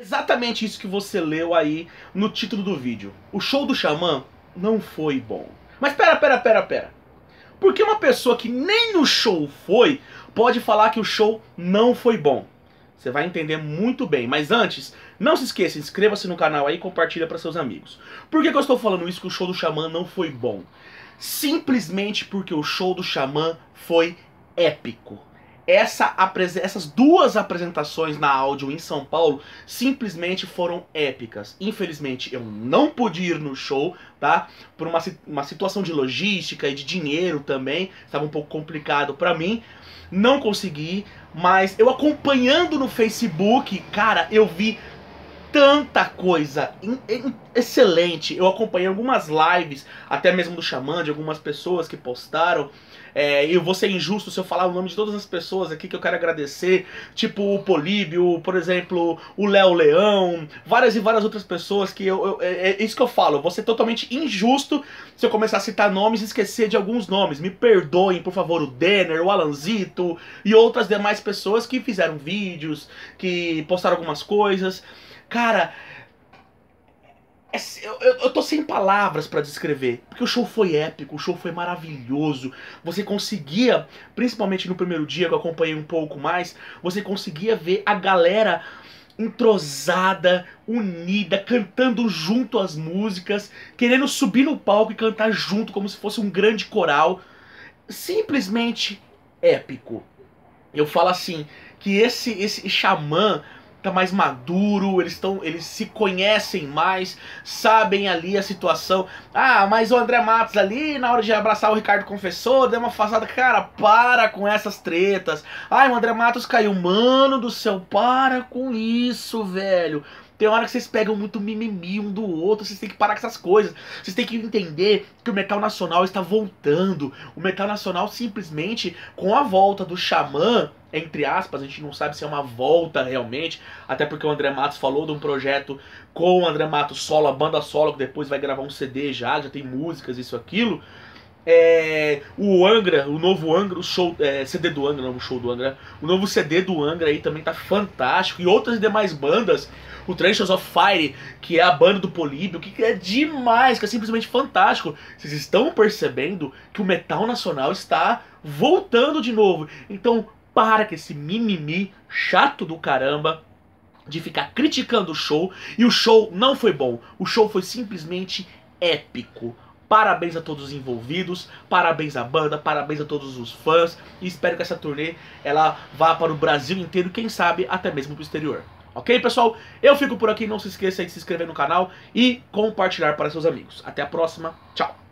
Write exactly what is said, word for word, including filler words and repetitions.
Exatamente isso que você leu aí no título do vídeo. O show do Xamã não foi bom. Mas pera, pera, pera, pera. Por que uma pessoa que nem no show foi, pode falar que o show não foi bom? Você vai entender muito bem. Mas antes, não se esqueça, inscreva-se no canal aí e compartilha para seus amigos. Por que, que eu estou falando isso, que o show do Xamã não foi bom? Simplesmente porque o show do Xamã foi épico. Essa, essas duas apresentações na áudio em São Paulo simplesmente foram épicas. Infelizmente eu não pude ir no show, tá? Por uma, uma situação de logística e de dinheiro também, estava um pouco complicado pra mim. Não consegui, mas eu acompanhando no Facebook, cara, eu vi tanta coisa in, in, excelente. Eu acompanhei algumas lives, até mesmo do Xamã, de algumas pessoas que postaram. É, eu vou ser injusto se eu falar o nome de todas as pessoas aqui que eu quero agradecer, tipo o Políbio, por exemplo, o Léo Leão, várias e várias outras pessoas que eu, eu, é, é isso que eu falo, eu vou ser totalmente injusto se eu começar a citar nomes e esquecer de alguns nomes. Me perdoem, por favor, o Denner, o Alanzito e outras demais pessoas que fizeram vídeos, que postaram algumas coisas. Cara, eu, eu, eu tô sem palavras pra descrever, porque o show foi épico, o show foi maravilhoso. Você conseguia, principalmente no primeiro dia que eu acompanhei um pouco mais, você conseguia ver a galera entrosada, unida, cantando junto as músicas, querendo subir no palco e cantar junto como se fosse um grande coral. Simplesmente épico. Eu falo assim, que esse, esse Xamã tá mais maduro, eles estão, eles se conhecem mais, sabem ali a situação. Ah, mas o André Matos ali, na hora de abraçar o Ricardo Confessor, deu uma afastada. Cara, para com essas tretas. Ai, o André Matos caiu. Mano do céu, para com isso, velho. Tem hora que vocês pegam muito mimimi um do outro, vocês têm que parar com essas coisas. Vocês têm que entender que o metal nacional está voltando. O metal nacional simplesmente, com a volta do Xamã, entre aspas, a gente não sabe se é uma volta realmente, até porque o André Matos falou de um projeto com o André Matos solo, a banda solo, que depois vai gravar um C D já, já tem músicas, isso, aquilo. É, o Angra, o novo Angra, o show, é, C D do Angra, não o show do Angra, o novo C D do Angra aí também tá fantástico, e outras demais bandas, o Treasures of Fire, que é a banda do Políbio, que é demais, que é simplesmente fantástico. Vocês estão percebendo que o metal nacional está voltando de novo, então para com esse mimimi chato do caramba de ficar criticando o show, e o show não foi bom, o show foi simplesmente épico. Parabéns a todos os envolvidos, parabéns à banda, parabéns a todos os fãs, e espero que essa turnê ela vá para o Brasil inteiro, quem sabe até mesmo para o exterior. Ok, pessoal? Eu fico por aqui, não se esqueça de se inscrever no canal e compartilhar para seus amigos. Até a próxima, tchau!